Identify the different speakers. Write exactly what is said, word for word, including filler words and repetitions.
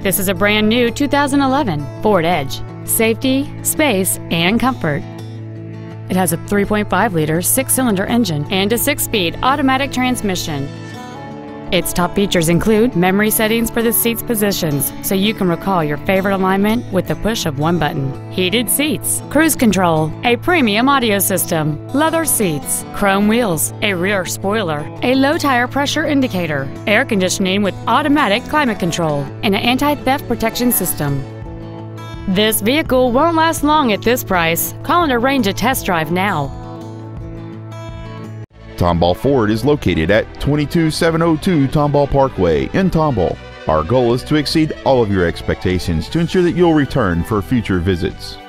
Speaker 1: This is a brand new two thousand eleven Ford Edge. Safety, space, and comfort. It has a three point five liter six-cylinder engine and a six-speed automatic transmission. Its top features include memory settings for the seat's positions, so you can recall your favorite alignment with the push of one button. Heated seats, cruise control, a premium audio system, leather seats, chrome wheels, a rear spoiler, a low tire pressure indicator, air conditioning with automatic climate control, and an anti-theft protection system. This vehicle won't last long at this price. Call and arrange a test drive now.
Speaker 2: Tomball Ford is located at twenty-two seven oh two Tomball Parkway in Tomball. Our goal is to exceed all of your expectations to ensure that you'll return for future visits.